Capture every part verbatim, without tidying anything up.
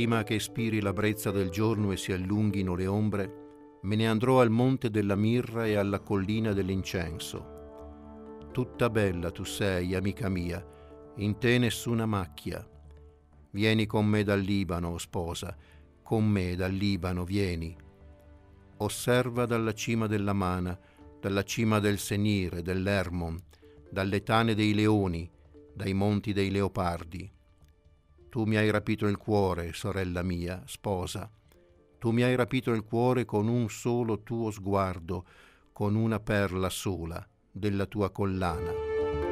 prima che espiri la brezza del giorno e si allunghino le ombre, me ne andrò al monte della mirra e alla collina dell'incenso. Tutta bella tu sei, amica mia, in te nessuna macchia. Vieni con me dal Libano, o sposa, con me dal Libano vieni. Osserva dalla cima della Mana, dalla cima del Senir e dell'Hermon, dalle tane dei leoni, dai monti dei leopardi. Tu mi hai rapito il cuore, sorella mia, sposa. Tu mi hai rapito il cuore con un solo tuo sguardo, con una perla sola della tua collana.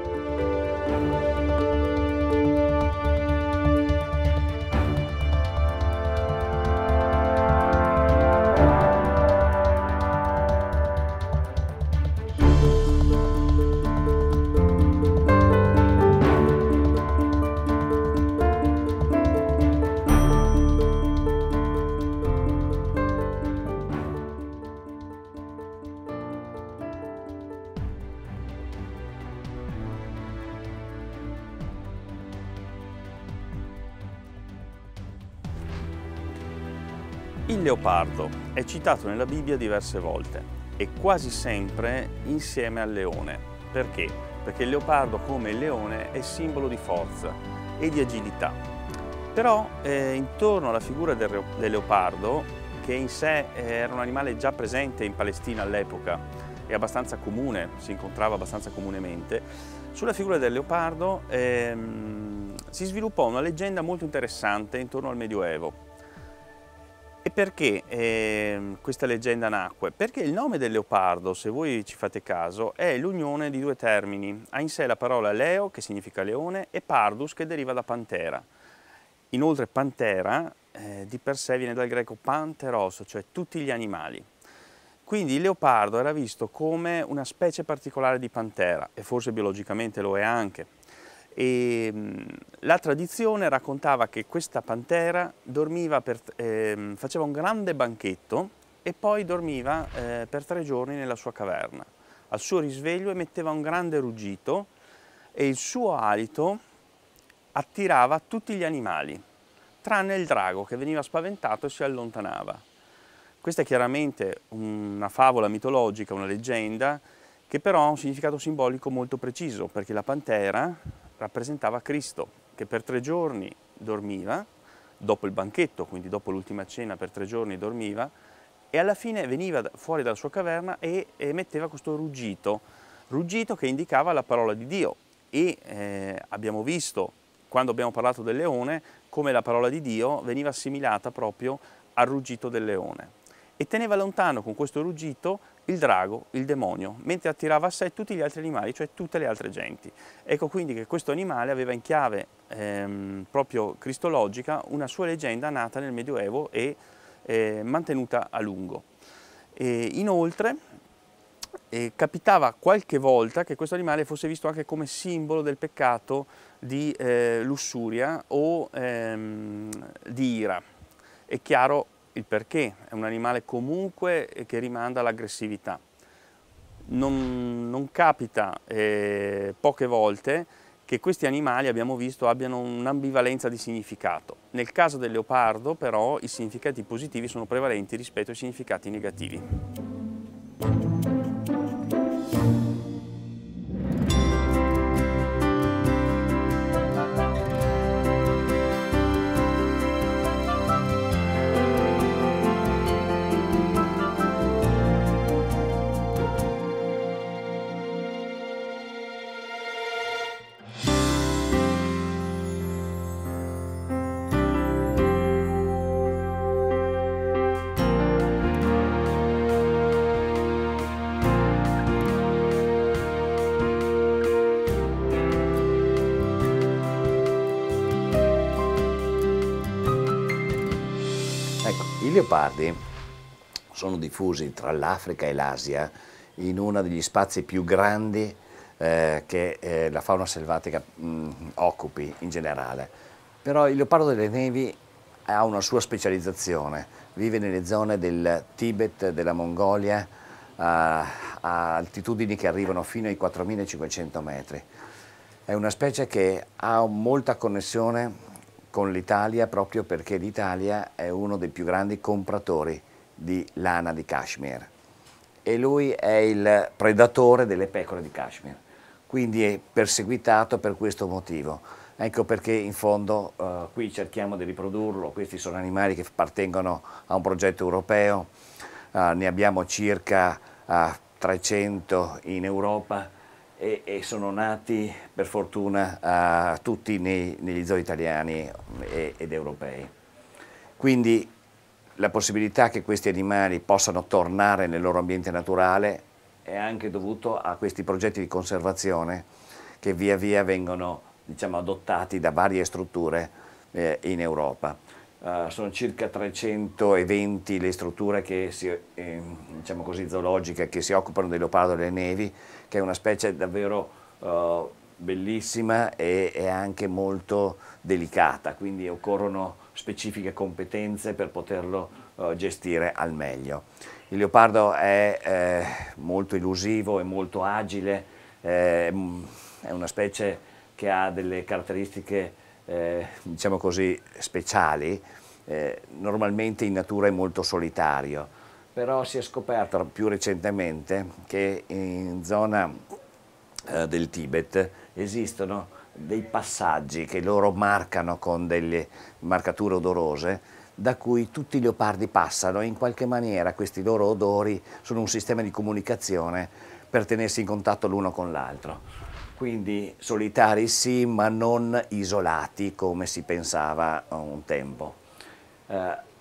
Il leopardo è citato nella Bibbia diverse volte e quasi sempre insieme al leone. Perché? Perché il leopardo, come il leone, è simbolo di forza e di agilità. Però eh, intorno alla figura del, del leopardo, che in sé era un animale già presente in Palestina all'epoca e abbastanza comune, si incontrava abbastanza comunemente, sulla figura del leopardo ehm, si sviluppò una leggenda molto interessante intorno al Medioevo. E perché eh, questa leggenda nacque? Perché il nome del leopardo, se voi ci fate caso, è l'unione di due termini. Ha in sé la parola leo, che significa leone, e pardus, che deriva da pantera. Inoltre pantera eh, di per sé viene dal greco panteros, cioè tutti gli animali. Quindi il leopardo era visto come una specie particolare di pantera, e forse biologicamente lo è anche. E la tradizione raccontava che questa pantera dormiva per, eh, faceva un grande banchetto e poi dormiva eh, per tre giorni nella sua caverna. Al suo risveglio emetteva un grande ruggito e il suo alito attirava tutti gli animali, tranne il drago, che veniva spaventato e si allontanava. Questa è chiaramente una favola mitologica, una leggenda, che però ha un significato simbolico molto preciso, perché la pantera rappresentava Cristo, che per tre giorni dormiva, dopo il banchetto, quindi dopo l'ultima cena per tre giorni dormiva, e alla fine veniva fuori dalla sua caverna e emetteva questo ruggito, ruggito che indicava la parola di Dio. E eh, abbiamo visto, quando abbiamo parlato del leone, come la parola di Dio veniva assimilata proprio al ruggito del leone. E teneva lontano con questo ruggito il drago, il demonio, mentre attirava a sé tutti gli altri animali, cioè tutte le altre genti. Ecco quindi che questo animale aveva in chiave ehm, proprio cristologica una sua leggenda nata nel Medioevo e eh, mantenuta a lungo. E inoltre eh, capitava qualche volta che questo animale fosse visto anche come simbolo del peccato di eh, lussuria o ehm, di ira. È chiaro il perché, è un animale comunque che rimanda all'aggressività. Non, non capita eh, poche volte che questi animali, abbiamo visto, abbiano un'ambivalenza di significato. Nel caso del leopardo però i significati positivi sono prevalenti rispetto ai significati negativi. I leopardi sono diffusi tra l'Africa e l'Asia in uno degli spazi più grandi eh, che eh, la fauna selvatica mh, occupi in generale. Però il leopardo delle nevi ha una sua specializzazione, vive nelle zone del Tibet, della Mongolia, a, a altitudini che arrivano fino ai quattromilacinquecento metri. È una specie che ha molta connessione con l'Italia proprio perché l'Italia è uno dei più grandi compratori di lana di cashmere e lui è il predatore delle pecore di cashmere, quindi è perseguitato per questo motivo. Ecco perché in fondo uh, qui cerchiamo di riprodurlo. Questi sono animali che appartengono a un progetto europeo, uh, ne abbiamo circa uh, trecento in Europa e, e sono nati per fortuna uh, tutti nei, negli zoo italiani e, ed europei. Quindi la possibilità che questi animali possano tornare nel loro ambiente naturale è anche dovuto a questi progetti di conservazione che via via vengono, diciamo, adottati da varie strutture eh, in Europa. Uh, sono circa trecentoventi le strutture che si, eh, diciamo così, zoologiche che si occupano del leopardo delle nevi, che è una specie davvero uh, bellissima e, e anche molto delicata, quindi occorrono specifiche competenze per poterlo uh, gestire al meglio. Il leopardo è eh, molto elusivo, è molto agile, eh, è una specie che ha delle caratteristiche eh, diciamo così speciali. Eh, normalmente in natura è molto solitario, però si è scoperto più recentemente che in zona eh, del Tibet esistono dei passaggi che loro marcano con delle marcature odorose da cui tutti i leopardi passano e in qualche maniera questi loro odori sono un sistema di comunicazione per tenersi in contatto l'uno con l'altro. Quindi solitari sì, ma non isolati come si pensava un tempo. Eh,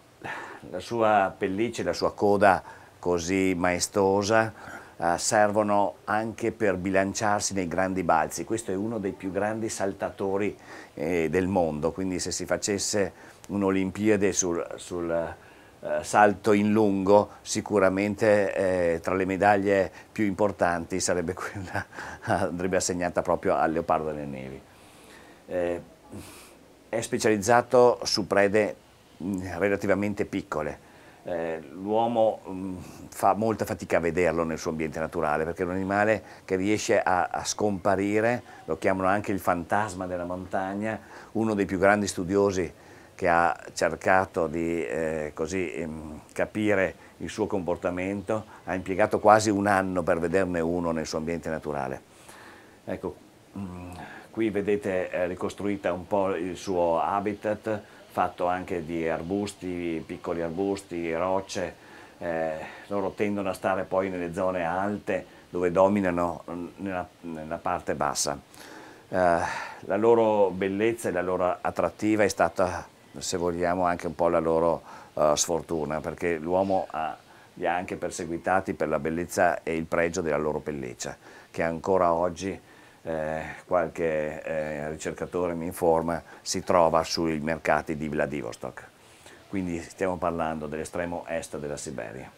la sua pelliccia e la sua coda così maestosa eh, servono anche per bilanciarsi nei grandi balzi. Questo è uno dei più grandi saltatori eh, del mondo, quindi se si facesse un'Olimpiade sul, sul uh, salto in lungo, sicuramente eh, tra le medaglie più importanti sarebbe quella andrebbe assegnata proprio al leopardo delle nevi. Eh, è specializzato su prede mh, relativamente piccole. Eh, l'uomo mh, fa molta fatica a vederlo nel suo ambiente naturale perché è un animale che riesce a, a scomparire, lo chiamano anche il fantasma della montagna, uno dei più grandi studiosi che ha cercato di eh, così, ehm, capire il suo comportamento, ha impiegato quasi un anno per vederne uno nel suo ambiente naturale. Ecco, mh, qui vedete eh, ricostruita un po' il suo habitat, fatto anche di arbusti, piccoli arbusti, rocce. Eh, loro tendono a stare poi nelle zone alte dove dominano nella, nella parte bassa. Eh, la loro bellezza e la loro attrattiva è stata, se vogliamo, anche un po' la loro uh, sfortuna, perché l'uomo li ha anche perseguitati per la bellezza e il pregio della loro pelliccia, che ancora oggi, eh, qualche eh, ricercatore mi informa, si trova sui mercati di Vladivostok. Quindi stiamo parlando dell'estremo est della Siberia.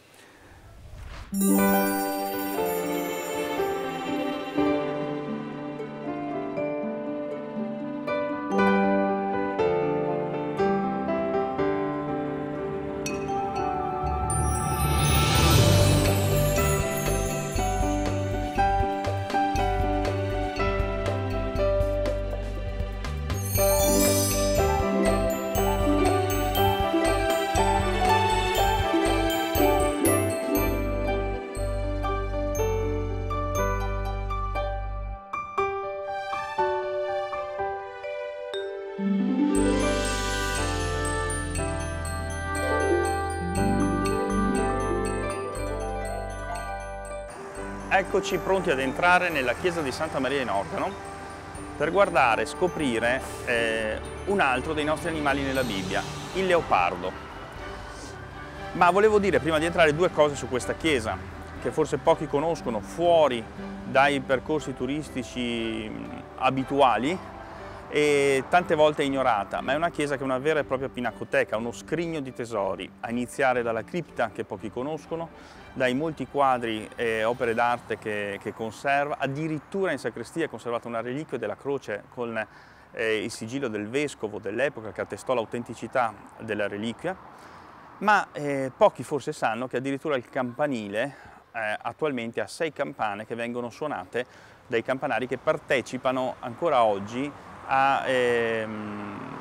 Eccoci pronti ad entrare nella chiesa di Santa Maria in Organo per guardare e scoprire eh, un altro dei nostri animali nella Bibbia, il leopardo. Ma volevo dire prima di entrare due cose su questa chiesa, che forse pochi conoscono fuori dai percorsi turistici abituali e tante volte ignorata, ma è una chiesa che è una vera e propria pinacoteca, uno scrigno di tesori, a iniziare dalla cripta che pochi conoscono, dai molti quadri e opere d'arte che, che conserva, addirittura in sacrestia è conservata una reliquia della croce con eh, il sigillo del vescovo dell'epoca che attestò l'autenticità della reliquia, ma eh, pochi forse sanno che addirittura il campanile eh, attualmente ha sei campane che vengono suonate dai campanari che partecipano ancora oggi a, ehm,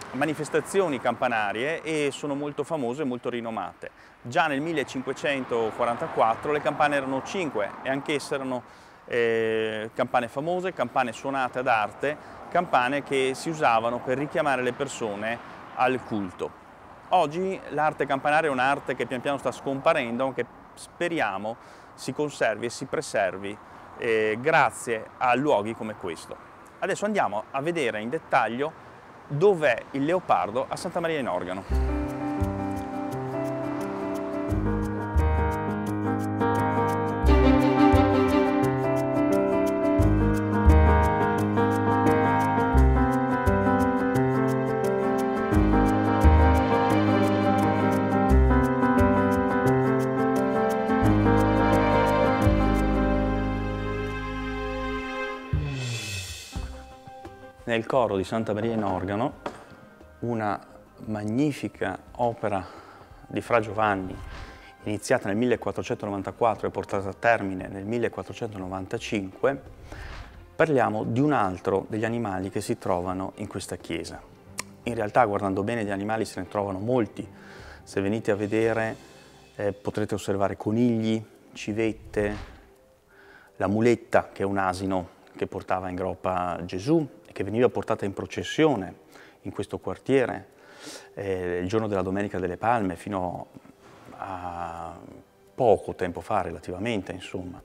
manifestazioni campanarie e sono molto famose e molto rinomate. Già nel millecinquecentoquarantaquattro le campane erano cinque e anch'esse erano eh, campane famose, campane suonate ad arte, campane che si usavano per richiamare le persone al culto. Oggi l'arte campanaria è un'arte che pian piano sta scomparendo, ma che speriamo si conservi e si preservi eh, grazie a luoghi come questo. Adesso andiamo a vedere in dettaglio dov'è il leopardo a Santa Maria in Organo. Nel coro di Santa Maria in Organo, una magnifica opera di Fra Giovanni, iniziata nel millequattrocentonovantaquattro e portata a termine nel millequattrocentonovantacinque, parliamo di un altro degli animali che si trovano in questa chiesa. In realtà, guardando bene, gli animali se ne trovano molti. Se venite a vedere eh, potrete osservare conigli, civette, la muletta, che è un asino che portava in groppa Gesù, che veniva portata in processione in questo quartiere eh, il giorno della Domenica delle Palme fino a poco tempo fa, relativamente, insomma.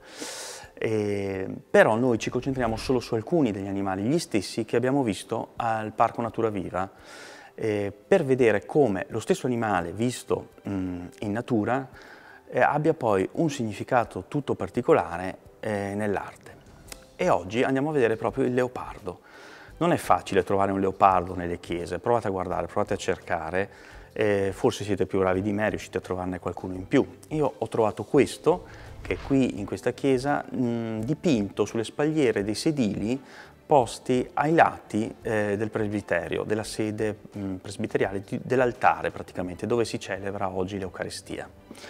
E, però noi ci concentriamo solo su alcuni degli animali, gli stessi che abbiamo visto al Parco Natura Viva, eh, per vedere come lo stesso animale visto mh, in natura eh, abbia poi un significato tutto particolare eh, nell'arte. E oggi andiamo a vedere proprio il leopardo. Non è facile trovare un leopardo nelle chiese, provate a guardare, provate a cercare, eh, forse siete più bravi di me, riuscite a trovarne qualcuno in più. Io ho trovato questo, che è qui in questa chiesa, mh, dipinto sulle spalliere dei sedili posti ai lati eh, del presbiterio, della sede mh, presbiteriale, dell'altare praticamente, dove si celebra oggi l'Eucaristia.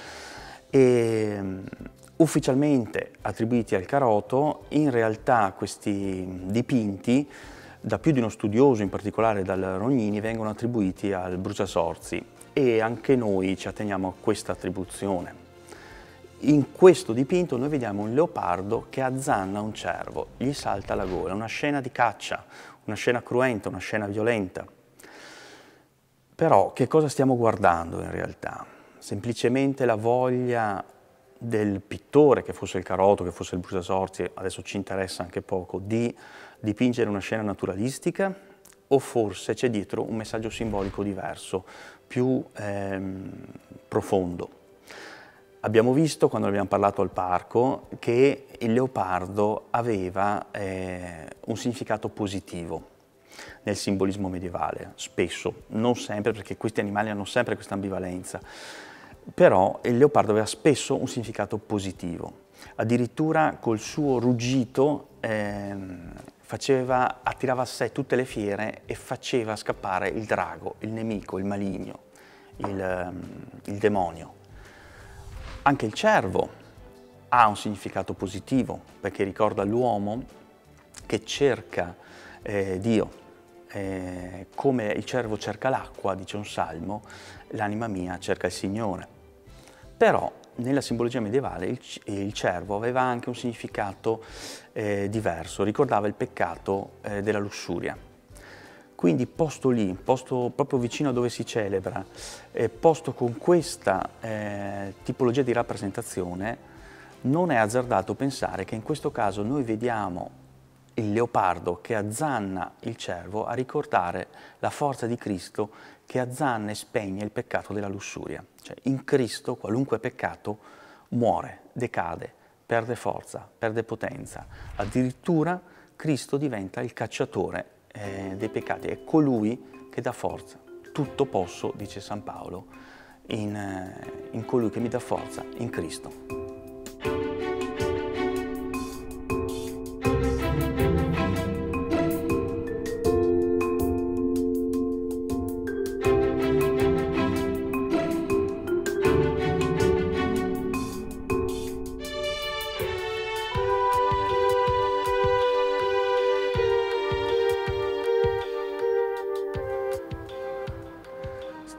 E, mh, ufficialmente attribuiti al Caroto, in realtà questi dipinti da più di uno studioso, in particolare dal Rognini, vengono attribuiti al Bruciasorzi e anche noi ci atteniamo a questa attribuzione. In questo dipinto noi vediamo un leopardo che azzanna un cervo, gli salta alla gola, una scena di caccia, una scena cruenta, una scena violenta. Però che cosa stiamo guardando in realtà? Semplicemente la voglia del pittore, che fosse il Caroto, che fosse il Bruciasorzi, adesso ci interessa anche poco, di dipingere una scena naturalistica, o forse c'è dietro un messaggio simbolico diverso, più ehm, profondo. Abbiamo visto, quando abbiamo parlato al parco, che il leopardo aveva eh, un significato positivo nel simbolismo medievale, spesso, non sempre, perché questi animali hanno sempre questa ambivalenza, però il leopardo aveva spesso un significato positivo. Addirittura col suo ruggito ehm, faceva, attirava a sé tutte le fiere e faceva scappare il drago, il nemico, il maligno, il, il demonio. Anche il cervo ha un significato positivo, perché ricorda l'uomo che cerca eh, Dio. Eh, come il cervo cerca l'acqua, dice un salmo, l'anima mia cerca il Signore. Però nella simbologia medievale il, il cervo aveva anche un significato eh, diverso, ricordava il peccato eh, della lussuria. Quindi posto lì, posto proprio vicino a dove si celebra, eh, posto con questa eh, tipologia di rappresentazione, non è azzardato pensare che in questo caso noi vediamo il leopardo che azzanna il cervo a ricordare la forza di Cristo che azzanna e spegne il peccato della lussuria. Cioè, in Cristo qualunque peccato muore, decade, perde forza, perde potenza. Addirittura Cristo diventa il cacciatore eh, dei peccati, è colui che dà forza. Tutto posso, dice San Paolo, in, eh, in colui che mi dà forza, in Cristo.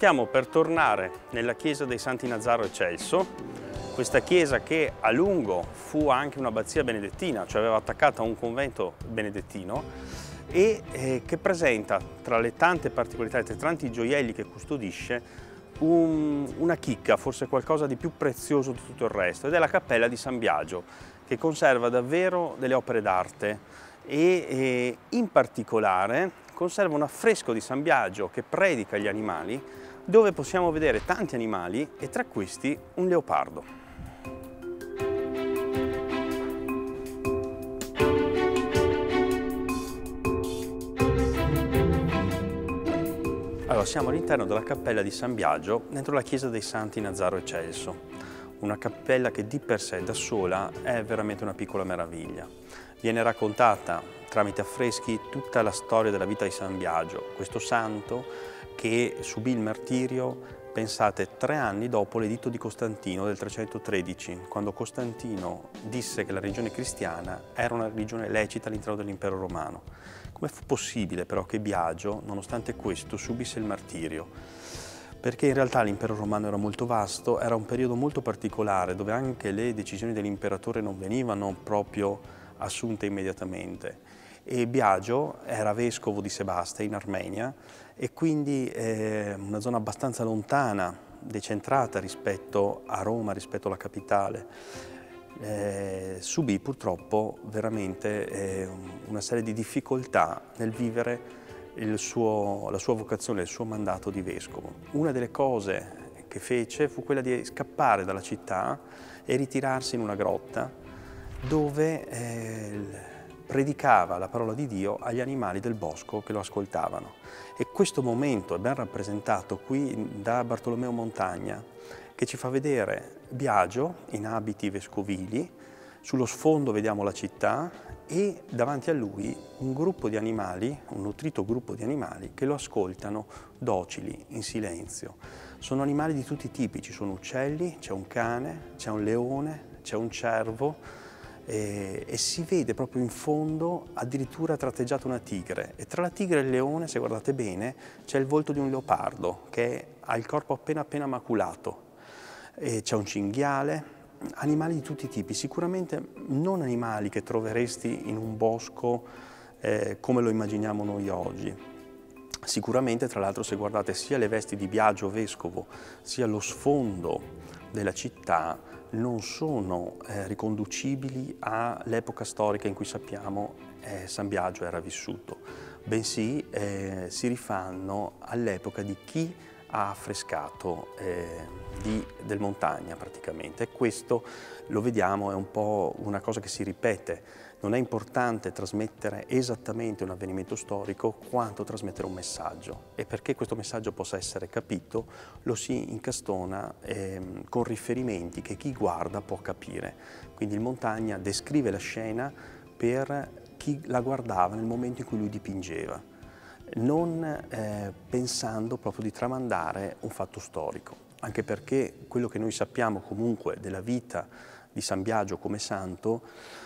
stiamo per tornare nella chiesa dei Santi Nazaro e Celso, questa chiesa che a lungo fu anche un'abbazia benedettina, cioè aveva attaccato a un convento benedettino, e eh, che presenta tra le tante particolarità e tra i tanti gioielli che custodisce un, una chicca, forse qualcosa di più prezioso di tutto il resto, ed è la cappella di San Biagio, che conserva davvero delle opere d'arte e eh, in particolare conserva un affresco di San Biagio che predica gli animali, dove possiamo vedere tanti animali e tra questi un leopardo. Allora, siamo all'interno della cappella di San Biagio, dentro la chiesa dei Santi Nazaro e Celso. Una cappella che di per sé, da sola, è veramente una piccola meraviglia. Viene raccontata tramite affreschi tutta la storia della vita di San Biagio, questo santo che subì il martirio, pensate, tre anni dopo l'editto di Costantino del trecentotredici, quando Costantino disse che la religione cristiana era una religione lecita all'interno dell'impero romano. Come fu possibile però che Biagio, nonostante questo, subisse il martirio? Perché in realtà l'impero romano era molto vasto, era un periodo molto particolare dove anche le decisioni dell'imperatore non venivano proprio assunte immediatamente. E Biagio era vescovo di Sebaste in Armenia e quindi eh, una zona abbastanza lontana, decentrata rispetto a Roma, rispetto alla capitale. Eh, subì purtroppo veramente eh, una serie di difficoltà nel vivere il suo, la sua vocazione, il suo mandato di vescovo. Una delle cose che fece fu quella di scappare dalla città e ritirarsi in una grotta dove eh, predicava la parola di Dio agli animali del bosco che lo ascoltavano. E questo momento è ben rappresentato qui da Bartolomeo Montagna, che ci fa vedere Biagio in abiti vescovili, sullo sfondo vediamo la città e davanti a lui un gruppo di animali, un nutrito gruppo di animali che lo ascoltano docili, in silenzio. Sono animali di tutti i tipi, ci sono uccelli, c'è un cane, c'è un leone, c'è un cervo e, e si vede proprio in fondo addirittura tratteggiata una tigre. E tra la tigre e il leone, se guardate bene, c'è il volto di un leopardo che ha il corpo appena appena maculato. C'è un cinghiale, animali di tutti i tipi, sicuramente non animali che troveresti in un bosco eh, come lo immaginiamo noi oggi. Sicuramente, tra l'altro, se guardate sia le vesti di Biagio vescovo, sia lo sfondo della città, non sono eh, riconducibili all'epoca storica in cui sappiamo eh, San Biagio era vissuto, bensì eh, si rifanno all'epoca di chi ha affrescato eh, di, del Montagna praticamente. E questo lo vediamo, è un po' una cosa che si ripete. Non è importante trasmettere esattamente un avvenimento storico quanto trasmettere un messaggio, e perché questo messaggio possa essere capito lo si incastona eh, con riferimenti che chi guarda può capire. Quindi il Montagna descrive la scena per chi la guardava nel momento in cui lui dipingeva, non eh, pensando proprio di tramandare un fatto storico, anche perché quello che noi sappiamo comunque della vita di San Biagio come santo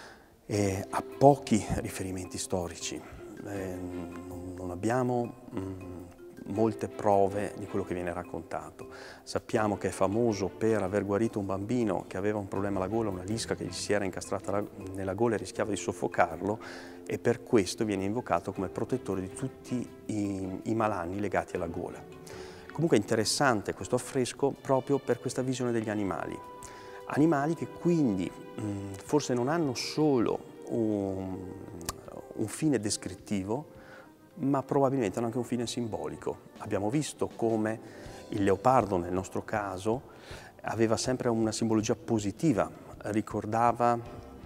eh, ha pochi riferimenti storici. Eh, non, non abbiamo mh, molte prove di quello che viene raccontato. Sappiamo che è famoso per aver guarito un bambino che aveva un problema alla gola, una lisca che gli si era incastrata la, nella gola e rischiava di soffocarlo, e per questo viene invocato come protettore di tutti i, i malanni legati alla gola. Comunque è interessante questo affresco proprio per questa visione degli animali. Animali che quindi mh, forse non hanno solo un, un fine descrittivo, ma probabilmente hanno anche un fine simbolico. Abbiamo visto come il leopardo, nel nostro caso, aveva sempre una simbologia positiva, ricordava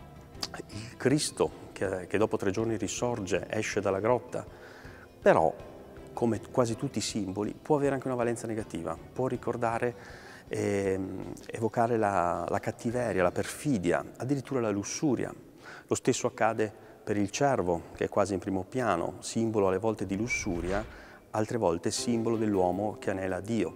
il Cristo che, che dopo tre giorni risorge, esce dalla grotta, però, come quasi tutti i simboli, può avere anche una valenza negativa, può ricordare, eh, evocare la, la cattiveria, la perfidia, addirittura la lussuria. Lo stesso accade per il cervo, che è quasi in primo piano, simbolo alle volte di lussuria, altre volte simbolo dell'uomo che anela a Dio.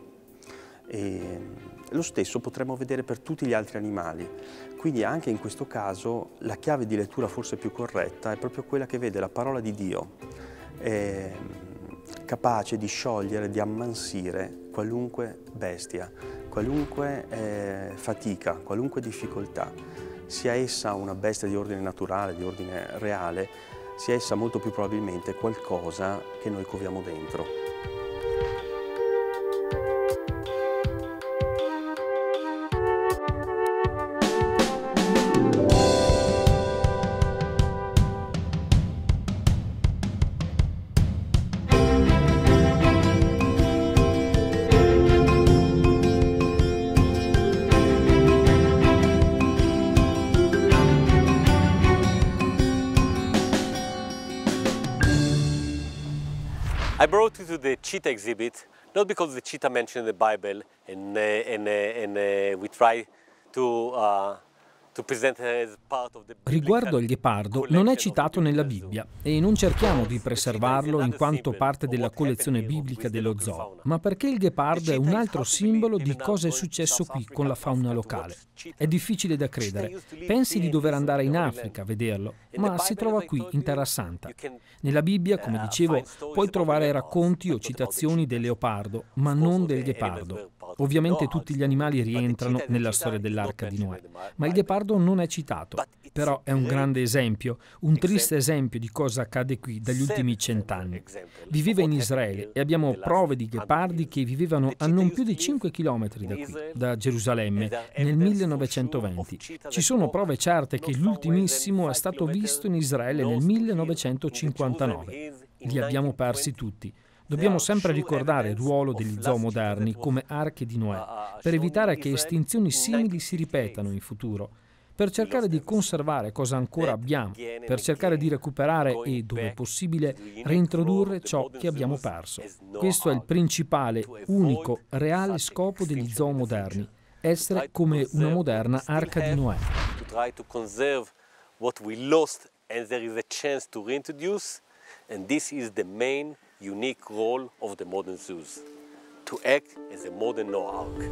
E lo stesso potremmo vedere per tutti gli altri animali. Quindi anche in questo caso la chiave di lettura forse più corretta è proprio quella che vede la parola di Dio eh, capace di sciogliere, di ammansire qualunque bestia, qualunque eh, fatica, qualunque difficoltà, sia essa una bestia di ordine naturale, di ordine reale, sia essa molto più probabilmente qualcosa che noi coviamo dentro. I brought you to the cheetah exhibit, not because the cheetah mentioned in the Bible, and, uh, and, uh, and uh, we try to, uh, to present as part of the Riguardo al ghepardo, non è citato nella Bibbia e non cerchiamo di preservarlo in quanto parte della collezione biblica dello zoo, ma perché il ghepardo è un altro simbolo di cosa è successo qui con la fauna locale. È difficile da credere. Pensi di dover andare in Africa a vederlo, ma si trova qui in Terra Santa. Nella Bibbia, come dicevo, puoi trovare racconti o citazioni del leopardo, ma non del ghepardo. Ovviamente tutti gli animali rientrano nella storia dell'Arca di Noè, ma il ghepardo non è citato. Però è un grande esempio, un triste esempio di cosa accade qui dagli ultimi cent'anni. Viveva in Israele e abbiamo prove di ghepardi che vivevano a non più di cinque chilometri da qui, da Gerusalemme, nel millenovecentoventi. Ci sono prove certe che l'ultimissimo è stato visto in Israele nel millenovecentocinquantanove. Li abbiamo persi tutti. Dobbiamo sempre ricordare il ruolo degli zoo moderni come arche di Noè, per evitare che estinzioni simili si ripetano in futuro, per cercare di conservare cosa ancora abbiamo, per cercare di recuperare e, dove possibile, reintrodurre ciò che abbiamo perso. Questo è il principale, unico, reale scopo degli zoo moderni, essere come una moderna arca di Noè. Unique role of the modern zoos, to act as a modern Noah Ark.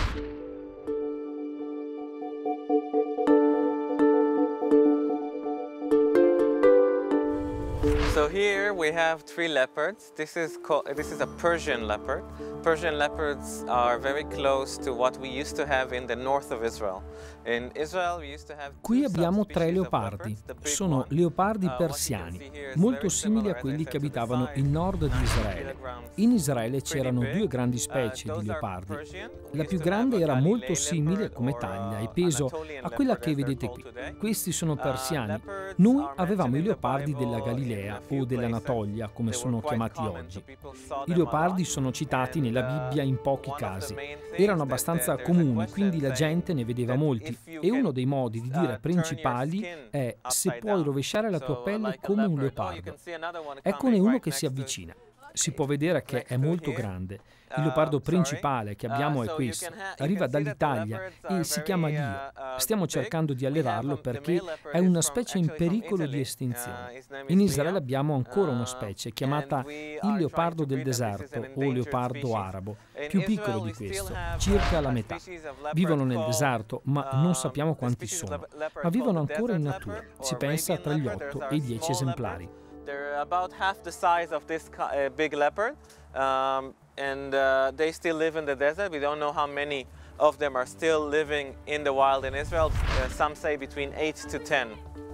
So here we have three leopards. This is called, this is a Persian leopard. Persian leopards are very close to what we used to have in the north of Israel. In Israel we used to have Qui abbiamo tre leopardi. Sono leopardi persiani, molto simili a quelli che abitavano il nord di Israele. In Israele c'erano due grandi specie di leopardi. La più grande era molto simile come taglia e peso a quella che vedete qui. Questi sono persiani. Noi avevamo i leopardi della Galilea o dell'Anatolia, come sono chiamati oggi. I leopardi sono citati nella Bibbia in pochi casi. Erano abbastanza comuni, quindi la gente ne vedeva molti. E uno dei modi di dire principali è: se puoi rovesciare la tua pelle come un leopardo. Eccone uno che si avvicina. Si può vedere che è molto grande. Il leopardo principale che abbiamo è questo. Arriva dall'Italia e si chiama Dio. Stiamo cercando di allevarlo perché è una specie in pericolo di estinzione. In Israele abbiamo ancora una specie chiamata il leopardo del deserto o leopardo arabo, più piccolo di questo, circa la metà. Vivono nel deserto, ma non sappiamo quanti sono. Ma vivono ancora in natura. Si pensa tra gli otto e i dieci esemplari. They're about half the size of this uh, big leopard, um, and uh, they still live in the desert. We don't know how many of them are still living in the wild in Israel. Uh, some say between eight to ten.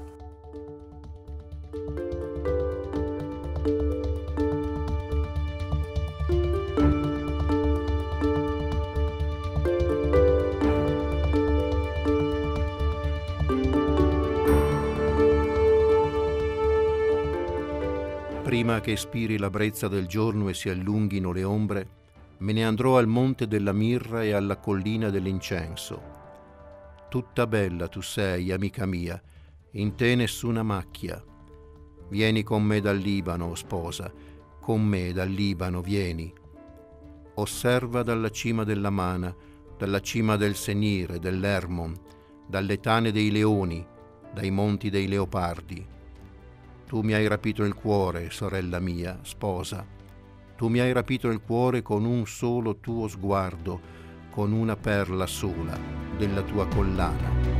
Prima che espiri la brezza del giorno e si allunghino le ombre, me ne andrò al monte della mirra e alla collina dell'incenso. Tutta bella tu sei, amica mia, in te nessuna macchia. Vieni con me dal Libano, sposa, con me dal Libano vieni. Osserva dalla cima della Mana, dalla cima del Senir, dell'Hermon, dalle tane dei leoni, dai monti dei leopardi. Tu mi hai rapito il cuore, sorella mia, sposa. Tu mi hai rapito il cuore con un solo tuo sguardo, con una perla sola della tua collana.